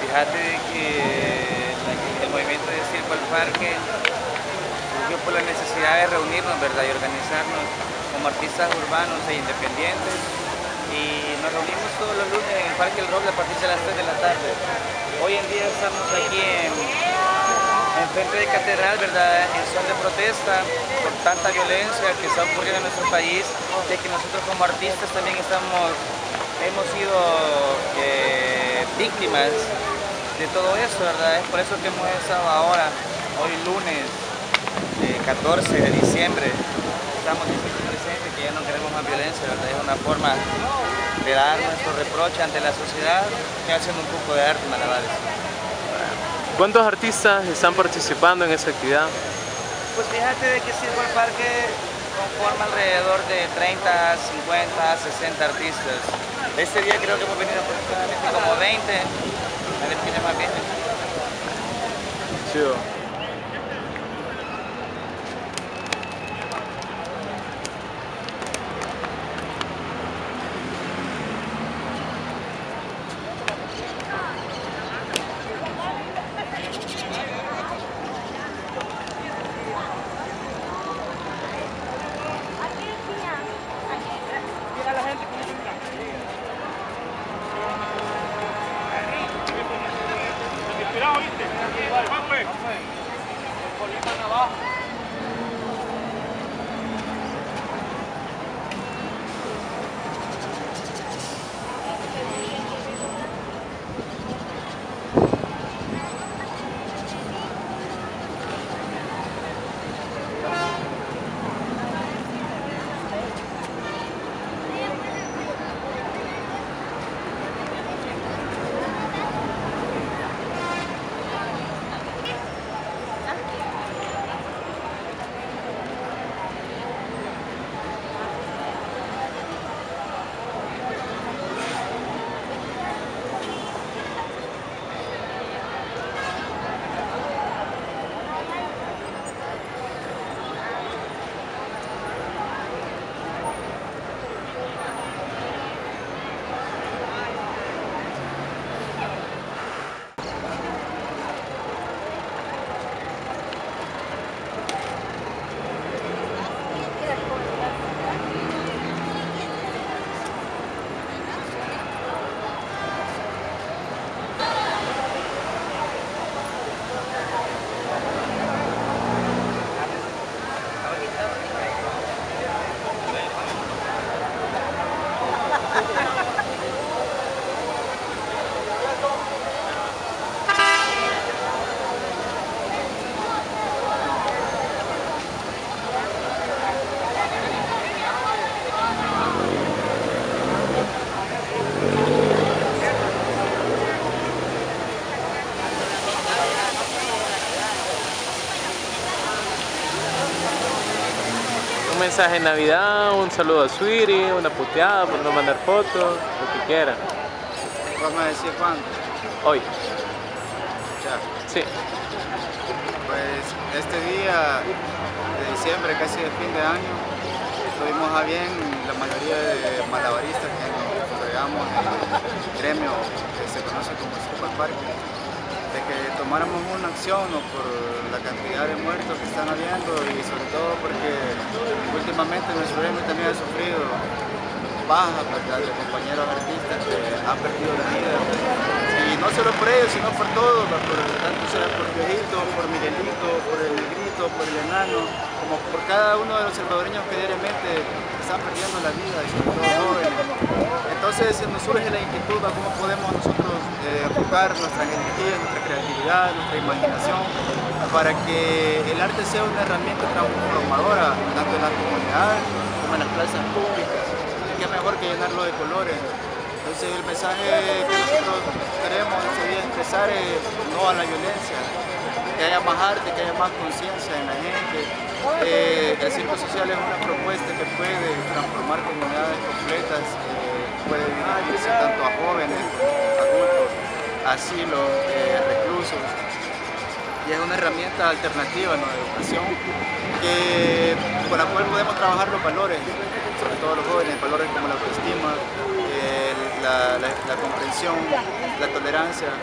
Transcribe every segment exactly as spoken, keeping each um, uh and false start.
Fíjate de que la- el movimiento de Circo al Parque surgió por la necesidad de reunirnos, ¿verdad? Y organizarnos como artistas urbanos e independientes. Y nos reunimos todos los lunes en el Parque El Roble a partir de las tres de la tarde. Hoy en día estamos aquí en, en frente de Catedral, ¿verdad? En son de protesta por tanta violencia que está ocurriendo en nuestro país, de que nosotros como artistas también estamos, hemos sido eh, víctimas de todo eso, ¿verdad? Es por eso que hemos estado ahora, hoy lunes eh, catorce de diciembre, estamos diciendo presente que ya no queremos más violencia, ¿verdad? Es una forma de dar nuestro reproche ante la sociedad que hacen un poco de arte, malabares. ¿Cuántos artistas están participando en esa actividad? Pues fíjate de que Circo al Parque conforma alrededor de treinta, cincuenta, sesenta artistas. Este día creo que hemos venido aproximadamente como veinte, a ver quiénes más vienen. Chido. Un mensaje de Navidad, un saludo a Sweetie, una puteada por no mandar fotos, lo que quieran. ¿Vamos a decir cuándo? Hoy. Ya. Sí. Pues este día de diciembre, casi de fin de año, tuvimos a bien la mayoría de malabaristas que nos congregamos en el gremio que se conoce como Circo al Parque, de que tomáramos una acción, ¿no?, por la cantidad de muertos que están habiendo y sobre todo porque últimamente nuestro gremio también ha sufrido bajas, ¿verdad?, de compañeros artistas que han perdido la vida. Y no solo por ellos, sino por todos, por, tanto sea por Viejito, por Miguelito, por el Negrito, por el Enano, como por cada uno de los salvadoreños que diariamente están perdiendo la vida, y sobre todo jóvenes. Entonces nos surge la inquietud a cómo podemos nosotros eh, enfocar nuestras energías, nuestra creatividad, nuestra imaginación, para que el arte sea una herramienta transformadora, tanto en las comunidades como en las plazas públicas. Y qué mejor que llenarlo de colores. Entonces el mensaje que nosotros queremos este día expresar es no a la violencia, que haya más arte, que haya más conciencia en la gente. Eh, el circo social es una propuesta que puede transformar comunidades completas, eh, puede dirigirse tanto a jóvenes, adultos, asilos, eh, reclusos. Y es una herramienta alternativa, ¿no?, de educación que, con la cual podemos trabajar los valores, sobre todo los jóvenes, valores como la autoestima, eh, la, la, la comprensión, la tolerancia,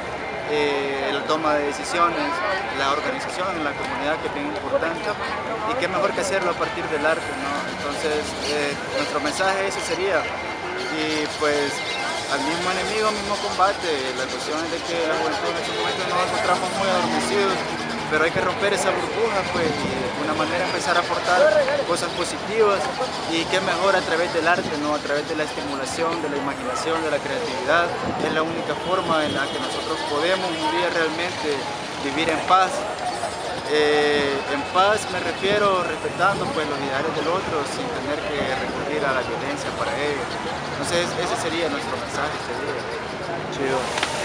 eh, la toma de decisiones, la organización en la comunidad, que es bien importante, y qué mejor que hacerlo a partir del arte, ¿no? Entonces, eh, nuestro mensaje ese sería, y pues al mismo enemigo, mismo combate. La cuestión es de que la juventud en estos momentos nos encontramos muy adormecidos, pero hay que romper esa burbuja, pues, y de alguna manera empezar a aportar cosas positivas, y qué mejor a través del arte, ¿no? A través de la estimulación, de la imaginación, de la creatividad. Es la única forma en la que nosotros podemos un día realmente vivir en paz. Eh, en paz me refiero respetando, pues, los ideales del otro sin tener que recurrir a la violencia para ello. Entonces ese sería nuestro mensaje este día. Chido.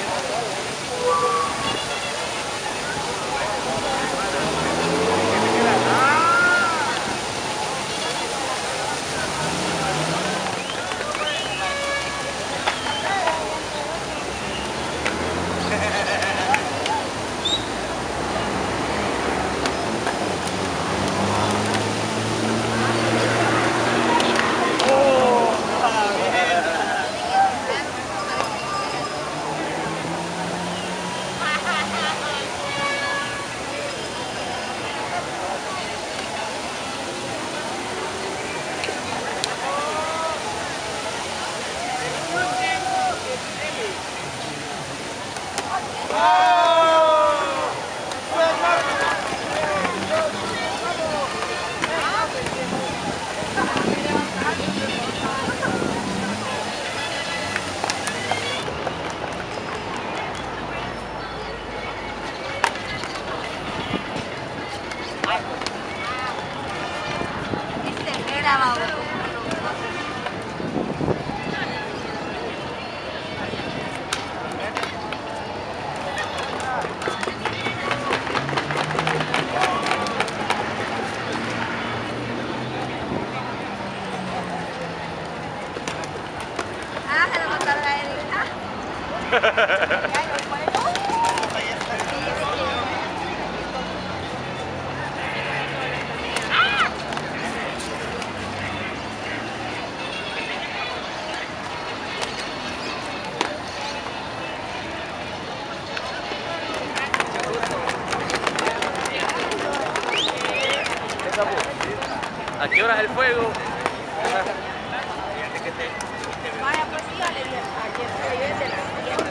¿A qué hora es el fuego? Vaya, pues sí, le dije ayer, ayer de las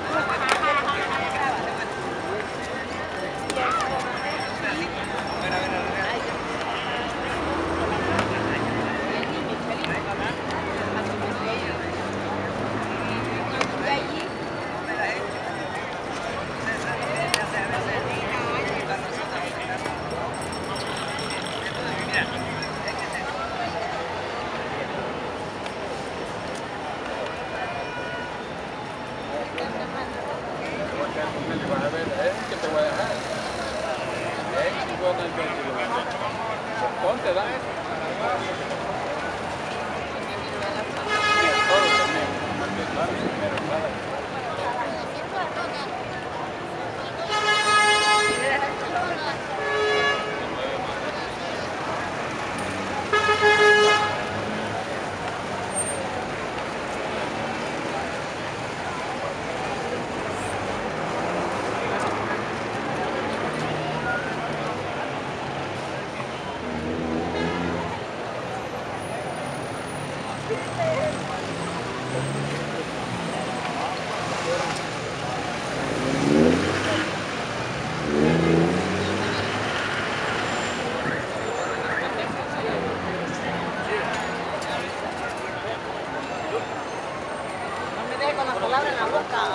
Ponte, dale. con la palabra en la boca.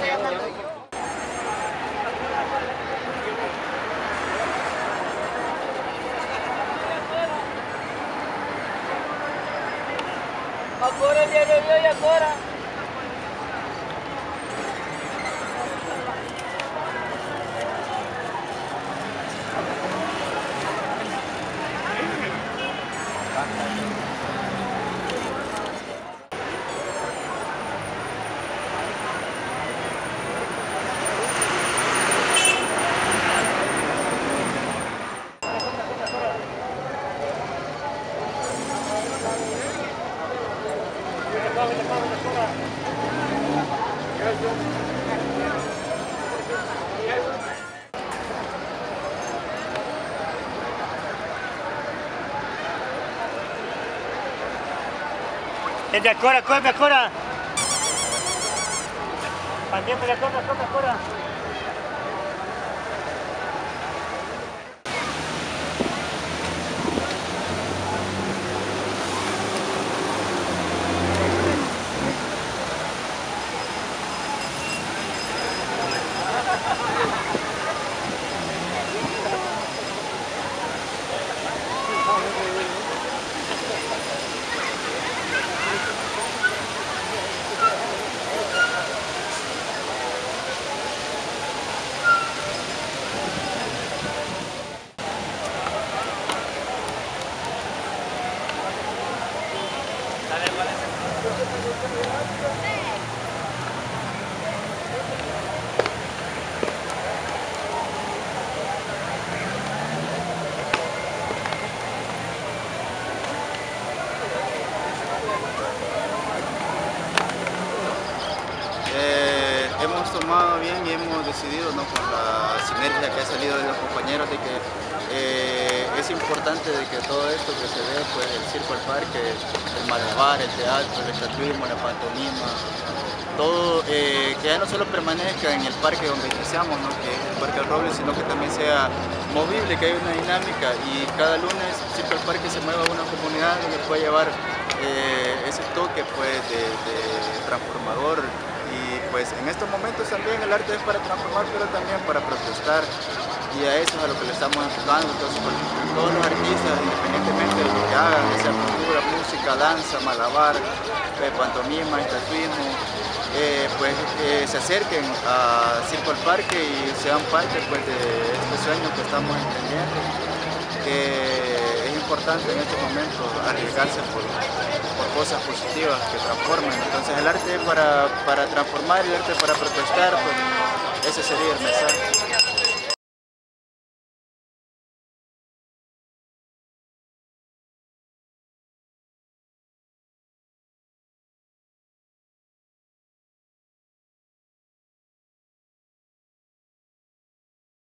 Agora ele olhou e agora. Vamos, vamos. Gente, acora, corre, acora. Pandiente, acora, corre, acora. Eh, hemos tomado bien y hemos decidido, ¿no?, con la sinergia que ha salido de los compañeros, de que eh, es importante de que todo esto que se ve, pues el circo, el parque, el malabar, el teatro, el estatuismo, la pantomima, todo, eh, que ya no solo permanezca en el parque donde iniciamos, ¿no?, que es el Parque del Roble, sino que también sea movible, que haya una dinámica y cada lunes Circo el Parque se mueva a una comunidad donde pueda llevar eh, ese toque, pues, de, de transformador. Y pues en estos momentos también el arte es para transformar, pero también para protestar, y a eso es a lo que le estamos enfocando. Entonces, pues, todos los artistas, independientemente de lo que hagan, que sea pintura, música, danza, malabar, eh, pantomima, estatuismo, eh, pues eh, se acerquen a Circo al Parque y sean parte, pues, de este sueño que estamos entendiendo, que es importante en estos momentos arriesgarse por, por cosas positivas que transformen. Entonces el arte para, para transformar y el arte para protestar, pues ese sería el mensaje.